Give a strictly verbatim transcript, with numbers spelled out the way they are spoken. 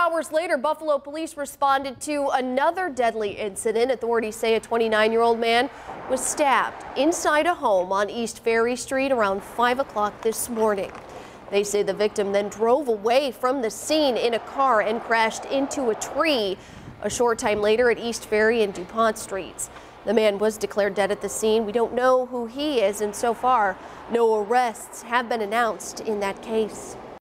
hours later, Buffalo police responded to another deadly incident. Authorities say a twenty-nine-year-old man was stabbed inside a home on East Ferry Street around five o'clock this morning. They say the victim then drove away from the scene in a car and crashed into a tree a short time later at East Ferry and DuPont Streets. The man was declared dead at the scene. We don't know who he is, and so far, no arrests have been announced in that case.